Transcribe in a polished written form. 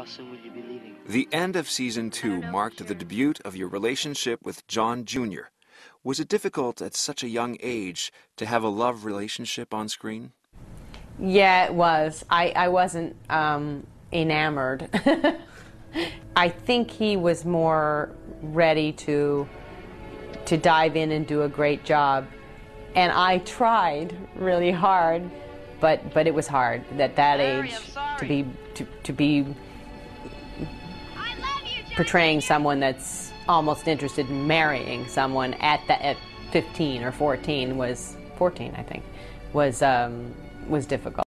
soon will you be leaving? The end of season 2 marked the debut of your relationship with John Jr. Was it difficult at such a young age to have a love relationship on screen? Yeah, it was. I wasn't enamored. I think he was more ready to dive in and do a great job. And I tried really hard, but it was hard at that age to be portraying someone that's almost interested in marrying someone at 15 or 14 was 14, I think, was difficult.